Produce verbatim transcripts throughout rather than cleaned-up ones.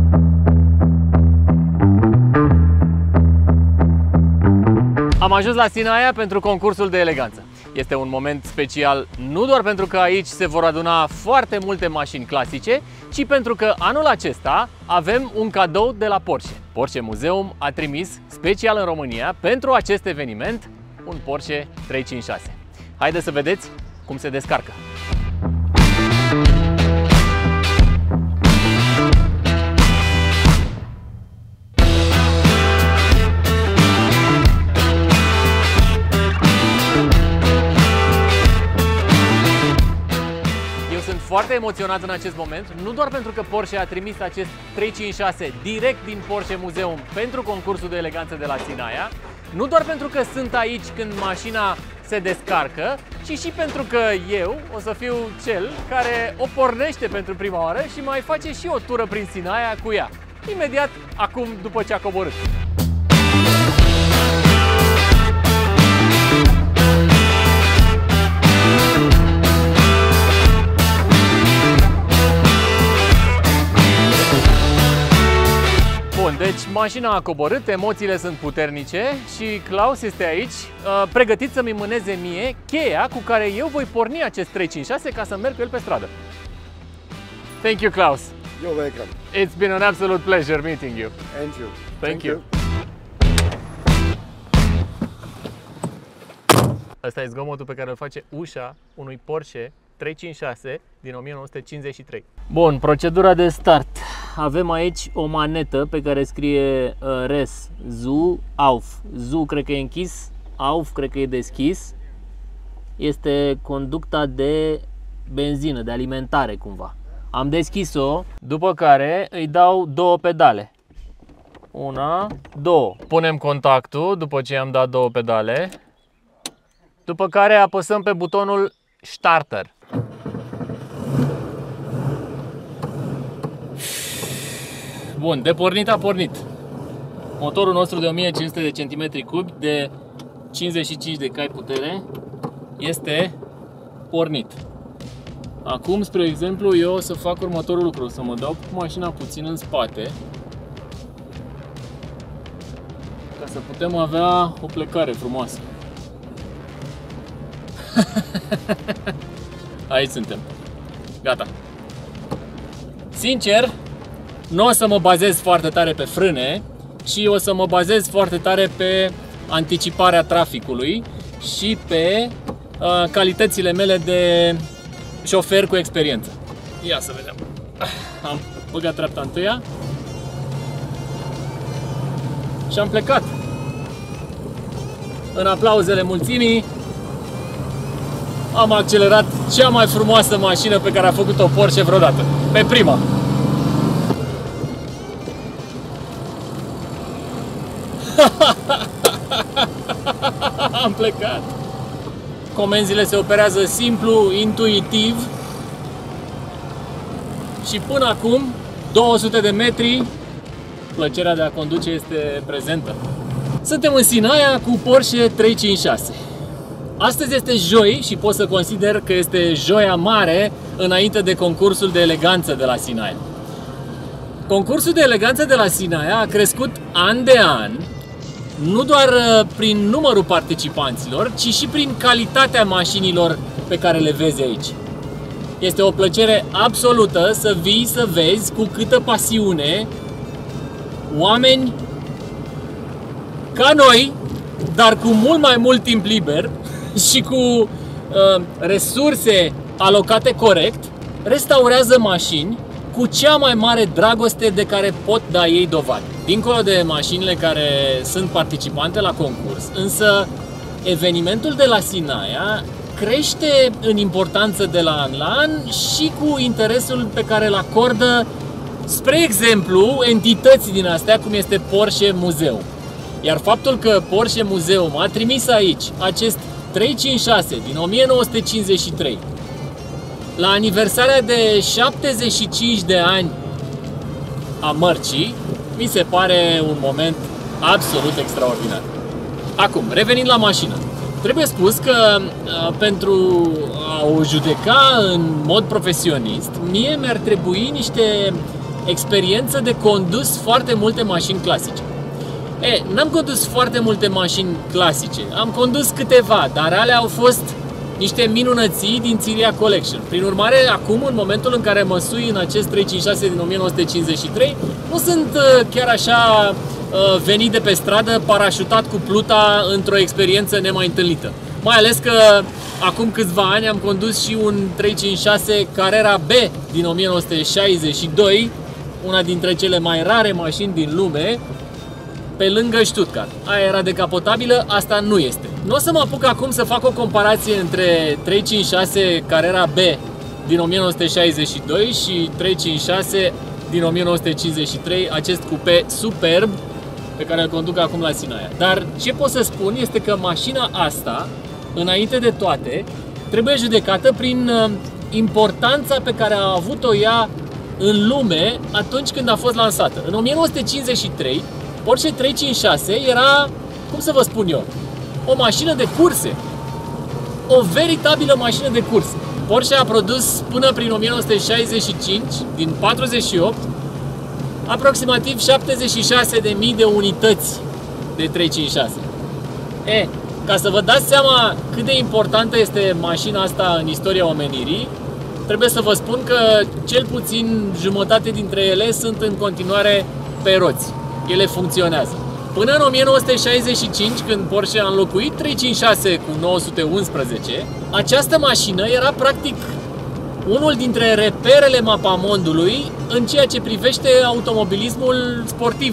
Am ajuns la Sinaia pentru concursul de eleganță. Este un moment special nu doar pentru că aici se vor aduna foarte multe mașini clasice, ci pentru că anul acesta avem un cadou de la Porsche. Porsche Museum a trimis special în România pentru acest eveniment un Porsche trei cinci șase. Haideți să vedeți cum se descarcă. Foarte emoționat în acest moment, nu doar pentru că Porsche a trimis acest trei cinci șase direct din Porsche Museum pentru concursul de eleganță de la Sinaia, nu doar pentru că sunt aici când mașina se descarcă, ci și pentru că eu o să fiu cel care o pornește pentru prima oară și mai face și o tură prin Sinaia cu ea, imediat acum după ce a coborât. Deci mașina a coborât, emoțiile sunt puternice și Klaus este aici, pregătit să-mi mâneze mie cheia cu care eu voi porni acest trei cinci șase ca să merg cu el pe stradă. Thank you, Klaus. You're welcome. It's been an absolute pleasure meeting you. And you. Thank, Thank you. you. Asta e zgomotul pe care îl face ușa unui Porsche trei cinci șase din o mie nouă sute cincizeci și trei. Bun, procedura de start. Avem aici o manetă pe care scrie uh, res, zu, auf. Zu cred că e închis, auf cred că e deschis. Este conducta de benzină, de alimentare cumva. Am deschis-o, după care îi dau două pedale. Una, două. Punem contactul după ce am dat două pedale. După care apăsăm pe butonul Starter. Bun, de pornit a pornit. Motorul nostru de o mie cinci sute de centimetri cubi, de cincizeci și cinci de cai putere, este pornit. Acum, spre exemplu, eu o să fac următorul lucru, să mă dau cu mașina puțin în spate, ca să putem avea o plecare frumoasă. Aici suntem. Gata. Sincer, nu o să mă bazez foarte tare pe frâne, ci o să mă bazez foarte tare pe anticiparea traficului și pe uh, calitățile mele de șofer cu experiență. Ia să vedem. Am băgat treapta întâia și am plecat. În aplauzele mulțimii am accelerat cea mai frumoasă mașină pe care a făcut-o Porsche vreodată. Pe prima. Am plecat. Comenzile se operează simplu, intuitiv. Și până acum, două sute de metri, plăcerea de a conduce este prezentă. Suntem în Sinaia cu Porsche trei cinci șase. Astăzi este joi și pot să consider că este joia mare înainte de concursul de eleganță de la Sinaia. Concursul de eleganță de la Sinaia a crescut an de an, nu doar prin numărul participanților, ci și prin calitatea mașinilor pe care le vezi aici. Este o plăcere absolută să vii să vezi cu câtă pasiune oameni ca noi, dar cu mult mai mult timp liber și cu uh, resurse alocate corect, restaurează mașini cu cea mai mare dragoste de care pot da ei dovadă. Dincolo de mașinile care sunt participante la concurs, însă evenimentul de la Sinaia crește în importanță de la an la an și cu interesul pe care îl acordă, spre exemplu, entități din astea cum este Porsche Museum. Iar faptul că Porsche Museum a trimis aici acest trei cinci șase din o mie nouă sute cincizeci și trei la aniversarea de șaptezeci și cinci de ani a mărcii, mi se pare un moment absolut extraordinar. Acum, revenind la mașină. Trebuie spus că pentru a o judeca în mod profesionist, mie mi-ar trebui niște experiență de condus foarte multe mașini clasice. E, n-am condus foarte multe mașini clasice, am condus câteva, dar alea au fost niște minunății din Țiria Collection. Prin urmare, acum, în momentul în care mă sui în acest trei cinci șase din o mie nouă sute cincizeci și trei, nu sunt uh, chiar așa uh, venit de pe stradă, parașutat cu pluta într-o experiență nemai întâlnită. Mai ales că acum câțiva ani am condus și un trei cinci șase Carrera B din o mie nouă sute șaizeci și doi, una dintre cele mai rare mașini din lume, pe lângă Stuttgart. Aia era decapotabilă, asta nu este. Nu o să mă apuc acum să fac o comparație între trei cinci șase Carrera B din o mie nouă sute șaizeci și doi și trei cinci șase din o mie nouă sute cincizeci și trei, acest cupe superb pe care îl conduc acum la Sinaia. Dar ce pot să spun este că mașina asta, înainte de toate, trebuie judecată prin importanța pe care a avut-o ea în lume atunci când a fost lansată. În o mie nouă sute cincizeci și trei, Porsche trei cinci șase era, cum să vă spun eu, o mașină de curse. O veritabilă mașină de curse. Porsche a produs până prin o mie nouă sute șaizeci și cinci, din patruzeci și opt, aproximativ șaptezeci și șase de mii de unități de trei cinci șase. E, ca să vă dați seama cât de importantă este mașina asta în istoria omenirii, trebuie să vă spun că cel puțin jumătate dintre ele sunt în continuare pe roți. Ele funcționează. Până în o mie nouă sute șaizeci și cinci, când Porsche a înlocuit trei cinci șase cu nouă sute unsprezece, această mașină era practic unul dintre reperele mapamondului în ceea ce privește automobilismul sportiv,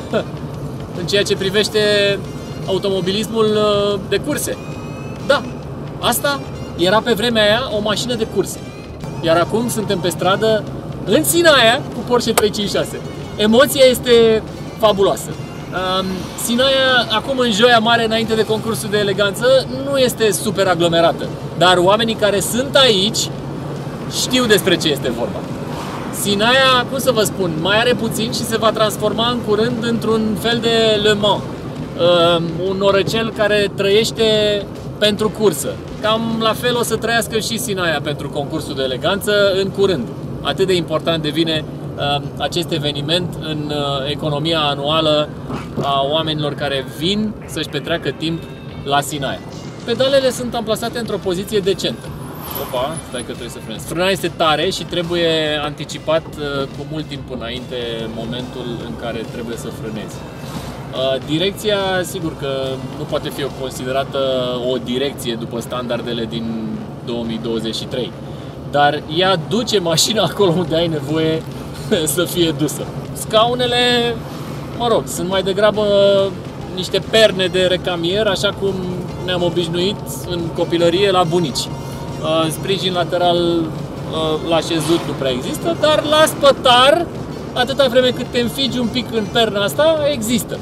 în ceea ce privește automobilismul de curse. Da, asta era pe vremea aia o mașină de curse. Iar acum suntem pe stradă în Sinaia cu Porsche trei cinci șase. Emoția este fabuloasă. Sinaia, acum în Joia Mare, înainte de concursul de eleganță, nu este super aglomerată. Dar oamenii care sunt aici știu despre ce este vorba. Sinaia, cum să vă spun, mai are puțin și se va transforma în curând într-un fel de Le Mans. Un orăcel care trăiește pentru cursă. Cam la fel o să trăiască și Sinaia pentru concursul de eleganță în curând. Atât de important devine acest eveniment în economia anuală a oamenilor care vin să-și petreacă timp la Sinaia. Pedalele sunt amplasate într-o poziție decentă. Opa, stai că trebuie să frânezi. Frâna este tare și trebuie anticipat cu mult timp înainte momentul în care trebuie să frânezi. Direcția, sigur că nu poate fi considerată o direcție după standardele din două mii douăzeci și trei, dar ea duce mașina acolo unde ai nevoie să fie dusă. Scaunele, mă rog, sunt mai degrabă niște perne de recamier, așa cum ne-am obișnuit în copilărie la bunici. Sprijin lateral la șezut nu prea există, dar la spătar, atâta vreme cât te înfigi un pic în perna asta, există.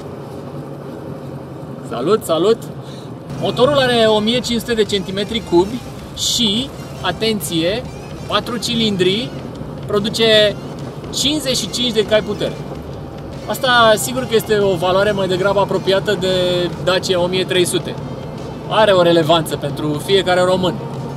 Salut, salut! Motorul are o mie cinci sute de centimetri cubi și, atenție, patru cilindri, produce cincizeci și cinci de cai putere. Asta sigur că este o valoare mai degrabă apropiată de Dacia o mie trei sute. Are o relevanță pentru fiecare român.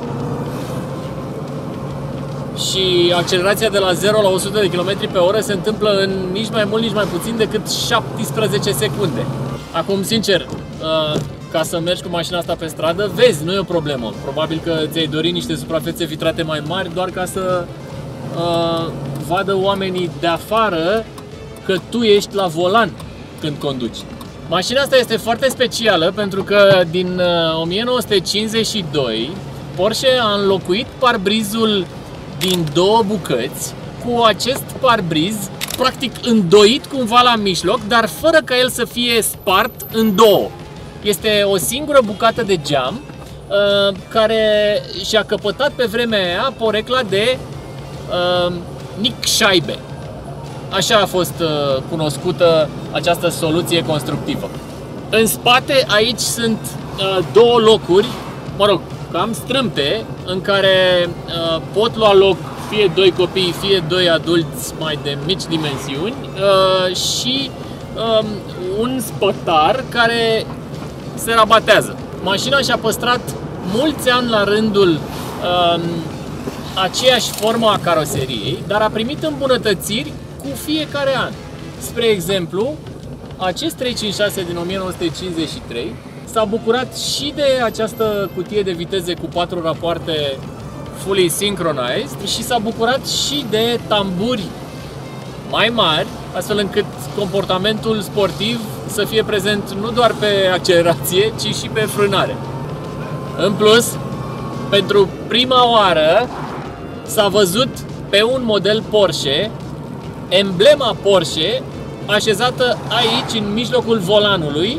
Și accelerația de la zero la o sută de kilometri pe oră se întâmplă în nici mai mult, nici mai puțin decât șaptesprezece secunde. Acum, sincer, ca să mergi cu mașina asta pe stradă, vezi, nu e o problemă. Probabil că ți-ai dorit niște suprafețe vitrate mai mari doar ca să uh, vadă oamenii de afară că tu ești la volan când conduci. Mașina asta este foarte specială pentru că din o mie nouă sute cincizeci și doi Porsche a înlocuit parbrizul din două bucăți cu acest parbriz practic îndoit cumva la mijloc, dar fără ca el să fie spart în două. Este o singură bucată de geam uh, care și-a căpătat pe vremea aia porecla de uh, Nick-Scheibe. Așa a fost uh, cunoscută această soluție constructivă. În spate aici sunt uh, două locuri, mă rog, cam strâmte, în care uh, pot lua loc fie doi copii, fie doi adulți mai de mici dimensiuni uh, și uh, un spătar care se rabatează. Mașina și-a păstrat mulți ani la rândul uh, aceeași formă a caroseriei, dar a primit îmbunătățiri cu fiecare an. Spre exemplu, acest trei cinci șase din o mie nouă sute cincizeci și trei s-a bucurat și de această cutie de viteze cu patru rapoarte fully synchronized și s-a bucurat și de tamburi mai mari, astfel încât comportamentul sportiv să fie prezent nu doar pe accelerație, ci și pe frânare. În plus, pentru prima oară s-a văzut pe un model Porsche emblema Porsche așezată aici, în mijlocul volanului,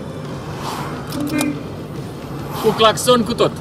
cu claxon cu tot.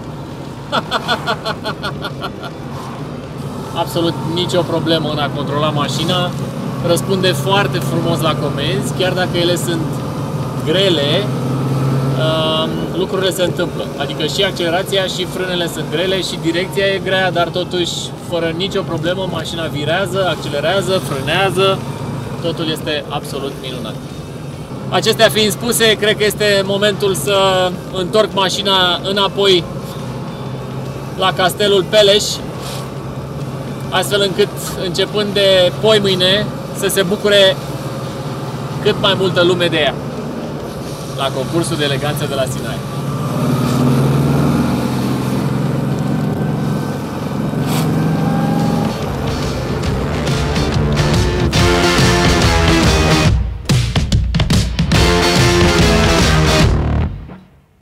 Absolut nicio problemă în a controla mașina, răspunde foarte frumos la comenzi, chiar dacă ele sunt grele, lucrurile se întâmplă. Adică și accelerația și frânele sunt grele și direcția e grea, dar totuși fără nicio problemă mașina virează, accelerează, frânează, totul este absolut minunat. Acestea fiind spuse, cred că este momentul să întorc mașina înapoi la Castelul Peleș, astfel încât, începând de poimâine, să se bucure cât mai multă lume de ea la concursul de eleganță de la Sinaia.